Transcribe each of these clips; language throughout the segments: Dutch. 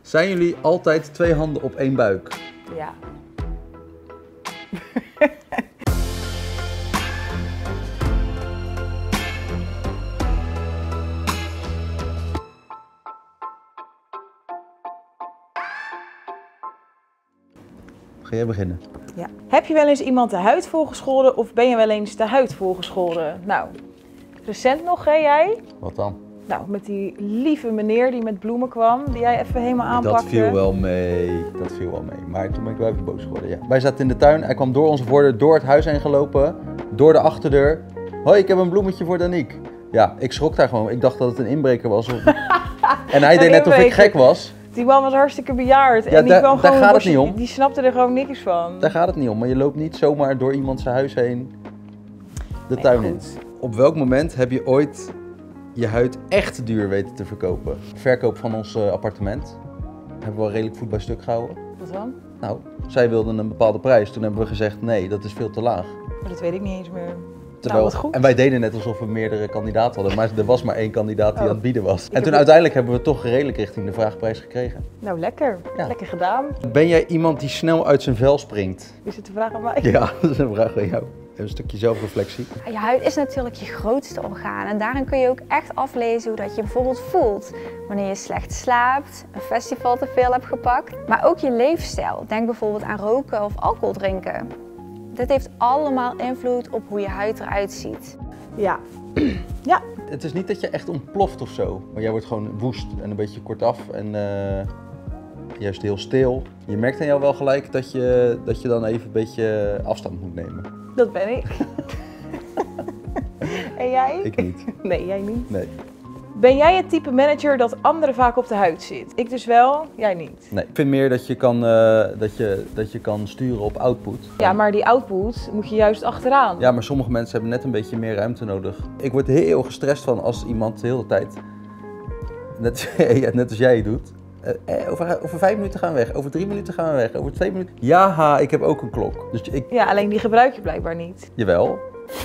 Zijn jullie altijd 2 handen op 1 buik? Ja. Ga jij beginnen? Ja. Heb je wel eens iemand de huid volgescholden of ben je wel eens de huid volgescholden? Nou, recent nog, hè, jij? Wat dan? Nou, met die lieve meneer die met bloemen kwam, die jij even helemaal aanpakte. Dat viel wel mee, Maar toen ben ik wel even boos geworden, ja. Wij zaten in de tuin, hij kwam door onze voordeur, door het huis heen gelopen, door de achterdeur. Hoi, ik heb een bloemetje voor Danique. Ja, ik schrok daar gewoon. Ik dacht dat het een inbreker was. En hij deed net of ik gek was. Die man was hartstikke bejaard. Ja, en die kwam daar gewoon gaat het niet om. Die snapte er gewoon niks van. Daar gaat het niet om, maar je loopt niet zomaar door iemand zijn huis heen de tuin in. Op welk moment heb je ooit je huid echt duur weten te verkopen? Verkoop van ons appartement. Hebben we wel redelijk voet bij stuk gehouden. Wat dan? Nou, zij wilden een bepaalde prijs. Toen hebben we gezegd, nee, dat is veel te laag. Maar dat weet ik niet eens meer. Terwijl, nou, wat goed. En wij deden net alsof we meerdere kandidaten hadden, maar er was maar 1 kandidaat die aan het bieden was. En toen uiteindelijk hebben we toch redelijk richting de vraagprijs gekregen. Nou, lekker. Ja. Lekker gedaan. Ben jij iemand die snel uit zijn vel springt? Is het de vraag aan mij? Ja, dat is een vraag aan jou. Een stukje zelfreflectie. Je huid is natuurlijk je grootste orgaan en daarin kun je ook echt aflezen hoe dat je bijvoorbeeld voelt wanneer je slecht slaapt, een festival te veel hebt gepakt, maar ook je leefstijl. Denk bijvoorbeeld aan roken of alcohol drinken. Dit heeft allemaal invloed op hoe je huid eruit ziet. Ja. Ja. Het is niet dat je echt ontploft of zo, maar jij wordt gewoon woest en een beetje kortaf en juist heel stil. Je merkt aan jou wel gelijk dat je dan even een beetje afstand moet nemen. Dat ben ik. En jij? Ik niet. Nee, jij niet? Nee. Ben jij het type manager dat anderen vaak op de huid zit? Ik dus wel, jij niet. Nee. Ik vind meer dat je kan, dat je kan sturen op output. Ja, maar die output moet je juist achteraan. Ja, maar sommige mensen hebben net een beetje meer ruimte nodig. Ik word heel gestrest van als iemand de hele tijd, net als jij doet, over 5 minuten gaan we weg, over 3 minuten gaan we weg, over 2 minuten. Ja, ik heb ook een klok. Dus Ja, alleen die gebruik je blijkbaar niet. Jawel.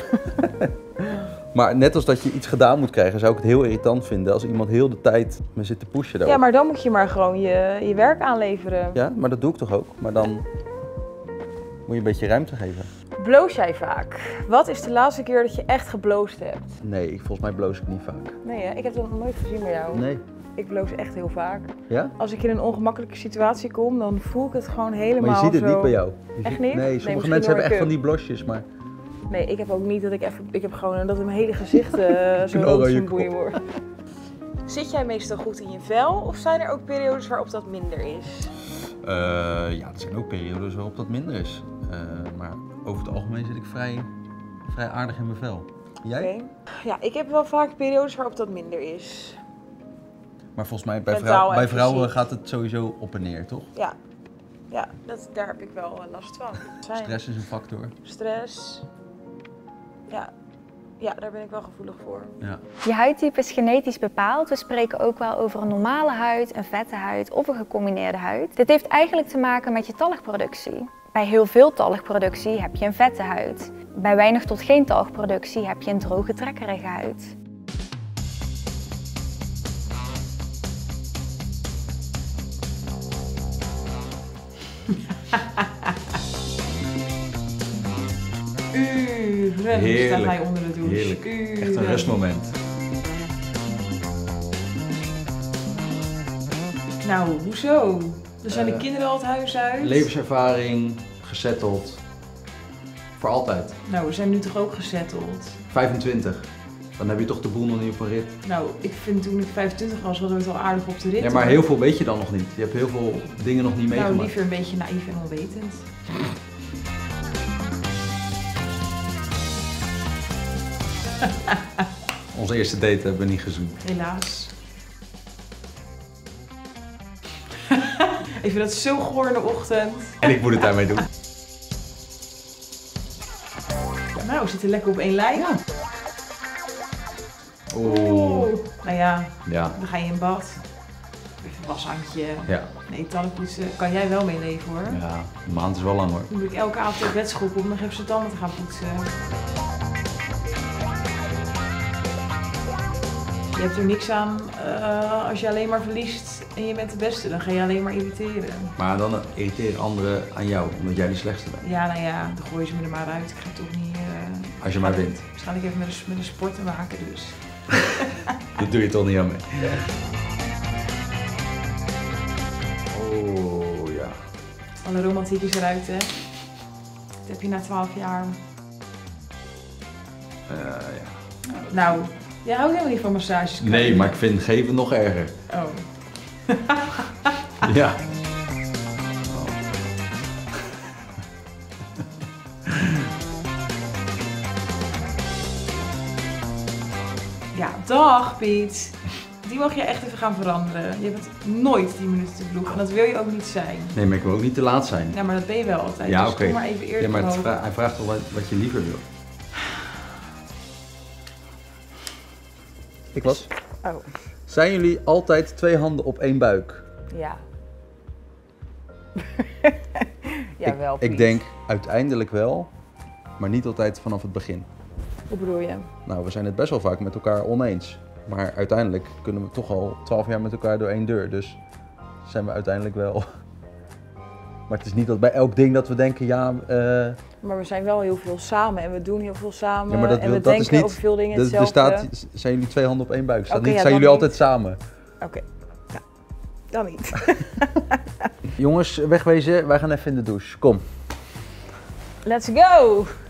Maar net als dat je iets gedaan moet krijgen, zou ik het heel irritant vinden als iemand heel de tijd me zit te pushen daarop. Ja, maar dan moet je maar gewoon je werk aanleveren. Ja, maar dat doe ik toch ook. Maar dan moet je een beetje ruimte geven. Bloos jij vaak? Wat is de laatste keer dat je echt gebloosd hebt? Nee, volgens mij bloos ik niet vaak. Nee, hè? Ik heb dat nog nooit gezien bij jou. Nee. Ik bloos echt heel vaak. Ja? Als ik in een ongemakkelijke situatie kom, dan voel ik het gewoon helemaal zo. Maar je ziet het niet bij jou. Echt niet? Nee, sommige mensen hebben echt van die blosjes, maar... Nee, ik heb ook niet dat ik heb gewoon dat mijn hele gezicht zo rood als een boeien wordt. Zit jij meestal goed in je vel of zijn er ook periodes waarop dat minder is? Ja, er zijn ook periodes waarop dat minder is. Maar over het algemeen zit ik vrij aardig in mijn vel. Jij? Okay. Ja, ik heb wel vaak periodes waarop dat minder is. Maar volgens mij bij vrouwen gaat het sowieso op en neer, toch? Ja, ja daar heb ik wel last van. Stress is een factor. Stress. Ja, daar ben ik wel gevoelig voor. Ja. Je huidtype is genetisch bepaald. We spreken ook wel over een normale huid, een vette huid of een gecombineerde huid. Dit heeft eigenlijk te maken met je talgproductie. Bij heel veel talgproductie heb je een vette huid. Bij weinig tot geen talgproductie heb je een droge, trekkerige huid. Uren staat hij onder de douche. Heerlijk. Echt een rustmoment. Nou, hoezo? Dan zijn de kinderen al het huis uit. Levenservaring, gesetteld. Voor altijd. Nou, we zijn nu toch ook gesetteld? 25. Dan heb je toch de boel nog niet op een rit. Nou, ik vind toen ik 25 was, hadden we het al aardig op de rit. Ja, maar heel veel weet je dan nog niet. Je hebt heel veel dingen nog niet meegemaakt. Nou, liever een beetje naïef en onwetend. Onze eerste date hebben we niet gezoend. Helaas. Ik vind dat zo goor in de ochtend. En ik moet het daarmee doen. Nou, we zitten lekker op één lijn. Ja. Oeh. Nou ja, Ja. dan ga je in bad. Even een washandje. Ja. Nee, tandenpoetsen kan jij wel mee leven hoor. Ja, een maand is wel lang hoor. Dan moet ik elke avond op bed schoppen om nog even zijn tanden te gaan poetsen. Je hebt er niks aan als je alleen maar verliest en je bent de beste, dan ga je alleen maar irriteren. Maar dan irriteren anderen aan jou, omdat jij de slechtste bent. Ja, nou ja, dan gooi je ze me er maar uit. Ik ga toch niet... Als je maar wint. Waarschijnlijk even met een sport te maken, dus. Dat doe je toch niet aan mee. Oh ja. Alle romantiek is eruit, hè? Dat heb je na 12 jaar. Ja. Nou, jij houdt helemaal niet van massages. Nee, maar ik vind geven nog erger. Oh. Ja. Ja, dag Piet. Die mag je echt even gaan veranderen. Je bent nooit 10 minuten te vroeg en dat wil je ook niet zijn. Nee, maar ik wil ook niet te laat zijn. Ja, maar dat ben je wel altijd. Ja, dus oké. kom maar even eerder Ja, maar komen. hij vraagt toch wat je liever wil. Ik was. Oh. Zijn jullie altijd 2 handen op 1 buik? Ja. Jawel, Piet. Ik denk uiteindelijk wel, maar niet altijd vanaf het begin. Hoe bedoel je? Nou, we zijn het best wel vaak met elkaar oneens. Maar uiteindelijk kunnen we toch al 12 jaar met elkaar door 1 deur. Dus zijn we uiteindelijk wel. Maar het is niet dat bij elk ding dat we denken, ja... Maar we zijn wel heel veel samen en we doen heel veel samen. Ja, maar en we dat denken is niet, over veel dingen er hetzelfde. staat, zijn jullie 2 handen op 1 buik? Staat Oké, niet, ja, zijn dan jullie niet. altijd samen? Oké, ja. Dan niet. Jongens, wegwezen. Wij gaan even in de douche. Kom. Let's go!